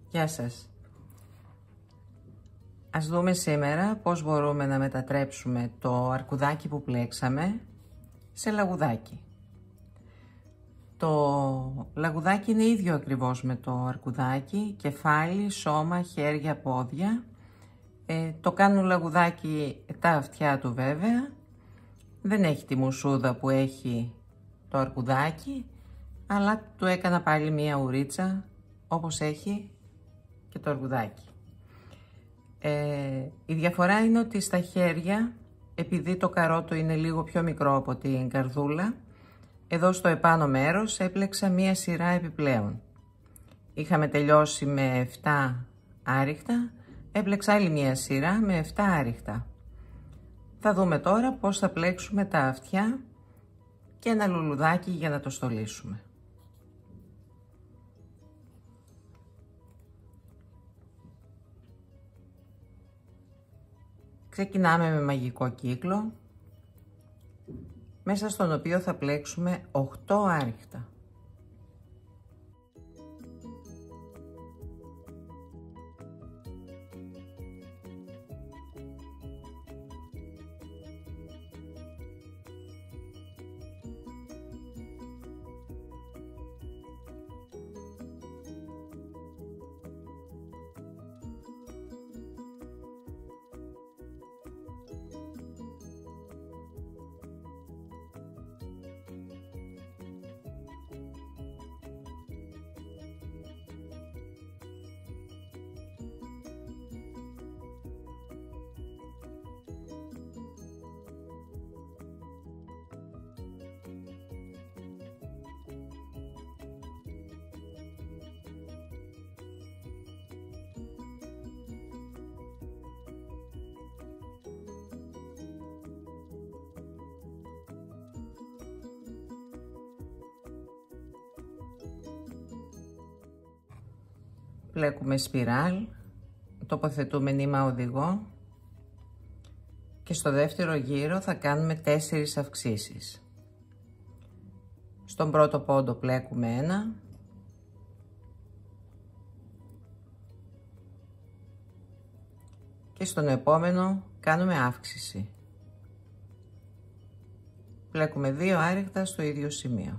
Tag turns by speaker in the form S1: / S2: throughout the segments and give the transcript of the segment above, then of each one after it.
S1: Γεια σας. Ας δούμε σήμερα πώς μπορούμε να μετατρέψουμε το αρκουδάκι που πλέξαμε σε λαγουδάκι. Το λαγουδάκι είναι ίδιο ακριβώς με το αρκουδάκι, κεφάλι, σώμα, χέρια, πόδια. Το κάνουν λαγουδάκι τα αυτιά του βέβαια. Δεν έχει τη μουσούδα που έχει το αρκουδάκι, αλλά του έκανα πάλι μία ουρίτσα όπως έχει και το αρκουδάκι. Η διαφορά είναι ότι στα χέρια, επειδή το καρότο είναι λίγο πιο μικρό από την καρδούλα, εδώ στο επάνω μέρος έπλεξα μία σειρά επιπλέον. Είχαμε τελειώσει με 7 άριχτα, έπλεξα άλλη μία σειρά με 7 άριχτα. Θα δούμε τώρα πώς θα πλέξουμε τα αυτιά και ένα λουλουδάκι για να το στολίσουμε. Ξεκινάμε με μαγικό κύκλο, μέσα στον οποίο θα πλέξουμε 8 άριχτα. Πλέκουμε σπιράλ, τοποθετούμε νήμα οδηγό και στο δεύτερο γύρο θα κάνουμε 4 αυξήσεις. Στον πρώτο πόντο πλέκουμε 1, και στον επόμενο κάνουμε αύξηση. Πλέκουμε 2 άριχτα στο ίδιο σημείο.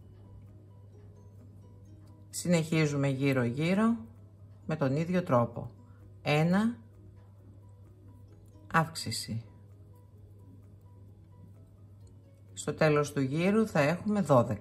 S1: Συνεχίζουμε γύρω γύρω με τον ίδιο τρόπο. 1, αύξηση. Στο τέλος του γύρου θα έχουμε 12.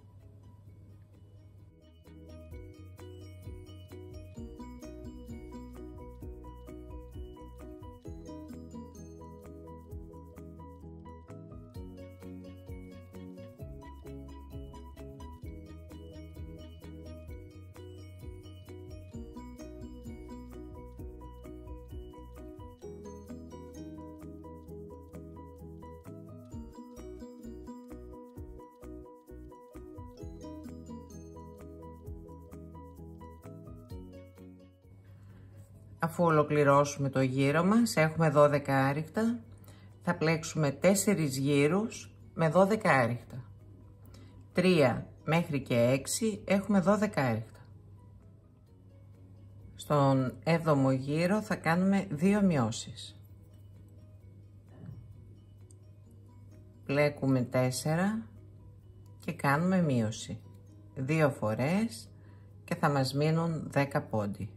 S1: Αφού ολοκληρώσουμε το γύρο μας, έχουμε 12 άριχτα, θα πλέξουμε 4 γύρους με 12 άριχτα. 3 μέχρι και 6 έχουμε 12 άριχτα. Στον 7ο γύρο θα κάνουμε 2 μειώσεις. Πλέκουμε 4 και κάνουμε μείωση. 2 φορές και θα μας μείνουν 10 πόντι.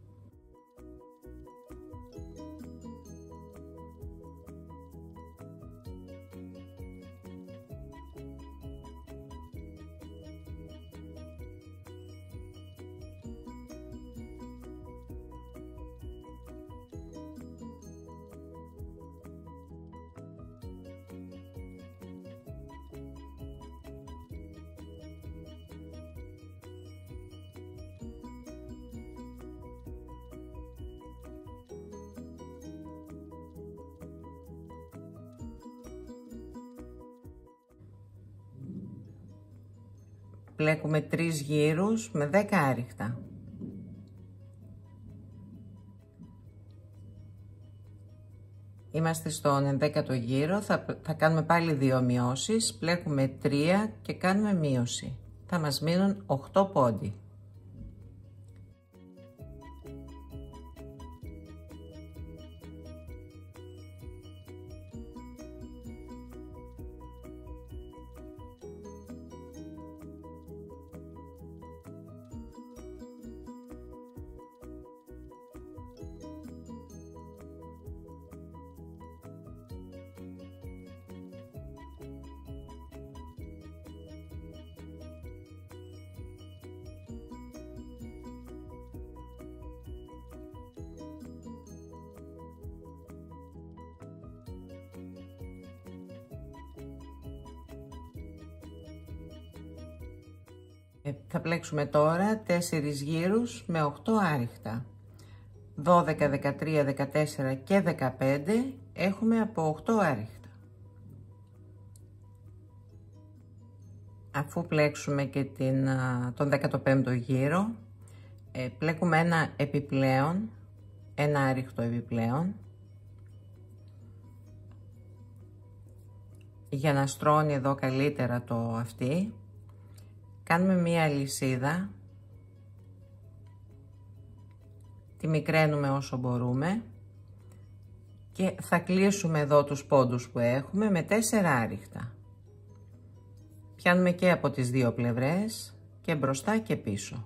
S1: Πλέκουμε 3 γύρους με 10 άριχτα. Είμαστε στον 11ο γύρο, θα κάνουμε πάλι 2 μειώσεις, πλέκουμε 3 και κάνουμε μείωση. Θα μας μείνουν 8 πόντι. Θα πλέξουμε τώρα 4 γύρους με 8 άριχτα. 12, 13, 14 και 15 έχουμε από 8 άριχτα. Αφού πλέξουμε και τον 15ο γύρο, πλέκουμε ένα επιπλέον, ένα άριχτο επιπλέον, για να στρώνει εδώ καλύτερα το αυτί. Κάνουμε μία αλυσίδα, τη μικραίνουμε όσο μπορούμε και θα κλείσουμε εδώ τους πόντους που έχουμε με 4 άριχτα. Πιάνουμε και από τις δύο πλευρές, και μπροστά και πίσω.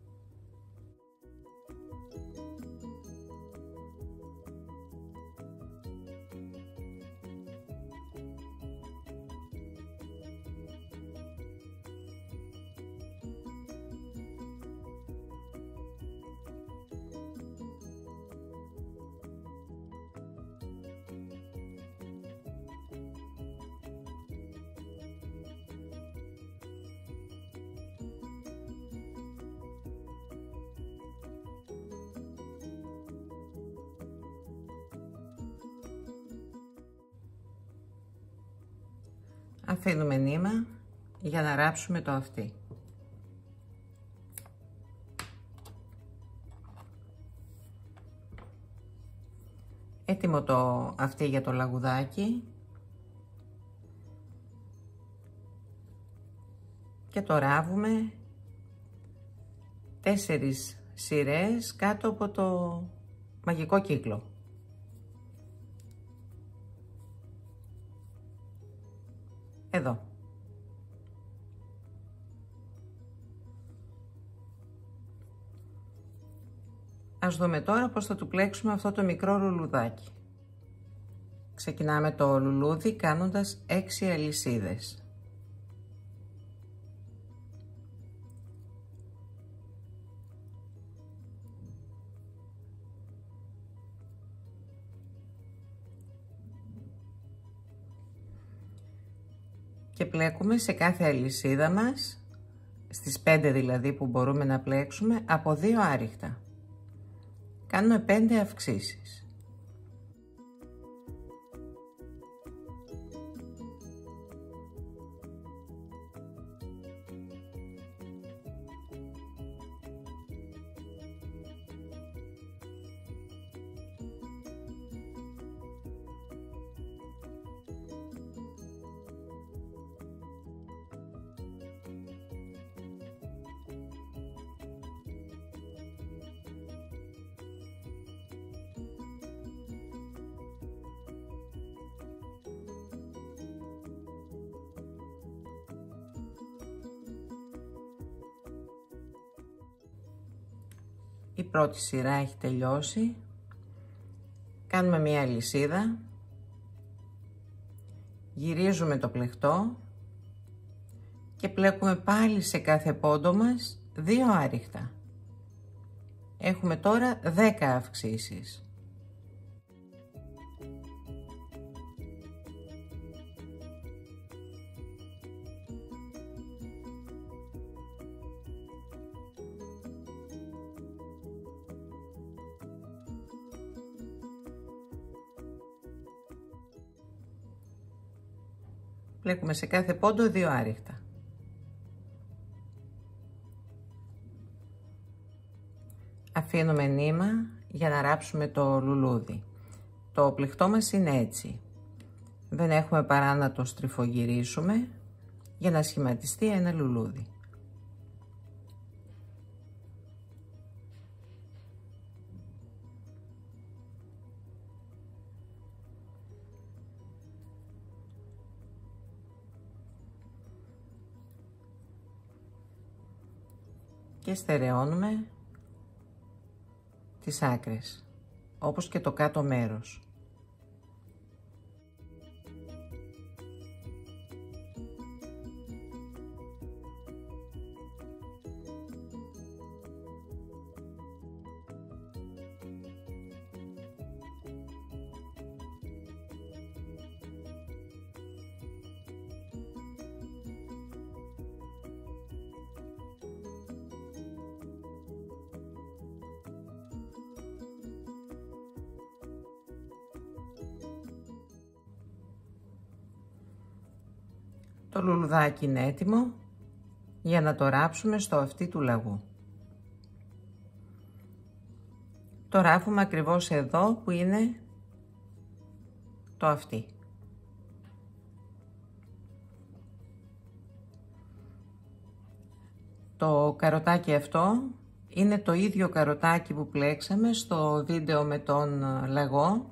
S1: Αφήνουμε νήμα για να ράψουμε το αυτί. Έτοιμο το αυτί για το λαγουδάκι. Και το ράβουμε 4 σειρές κάτω από το μαγικό κύκλο. Εδώ. Ας δούμε τώρα πώς θα του πλέξουμε αυτό το μικρό λουλουδάκι. Ξεκινάμε το λουλούδι κάνοντας 6 αλυσίδες. Και πλέκουμε σε κάθε αλυσίδα μας, στις 5 δηλαδή που μπορούμε να πλέξουμε, από 2 άριχτα. Κάνουμε 5 αυξήσεις. Η πρώτη σειρά έχει τελειώσει. Κάνουμε μία αλυσίδα, γυρίζουμε το πλεκτό και πλέκουμε πάλι σε κάθε πόντο μας 2 άριχτα. Έχουμε τώρα 10 αυξήσεις. Πλέκουμε σε κάθε πόντο 2 άριχτα. Αφήνουμε νήμα για να ράψουμε το λουλούδι. Το πλεκτό μας είναι έτσι. Δεν έχουμε παρά να το στριφογυρίσουμε για να σχηματιστεί ένα λουλούδι. Και στερεώνουμε τις άκρες, όπως και το κάτω μέρος. Το λουλουδάκι είναι έτοιμο για να το ράψουμε στο αυτί του λαγού. Το ράφουμε ακριβώς εδώ που είναι το αυτί. Το καροτάκι αυτό είναι το ίδιο καροτάκι που πλέξαμε στο βίντεο με τον λαγό,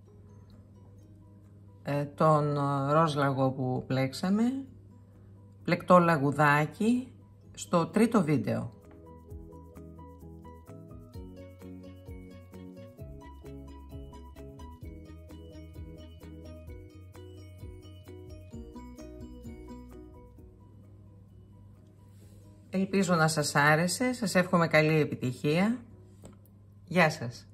S1: τον ροζ λαγό που πλέξαμε, πλεκτό λαγουδάκι στο τρίτο βίντεο. Ελπίζω να σας άρεσε, σας εύχομαι καλή επιτυχία. Γεια σας!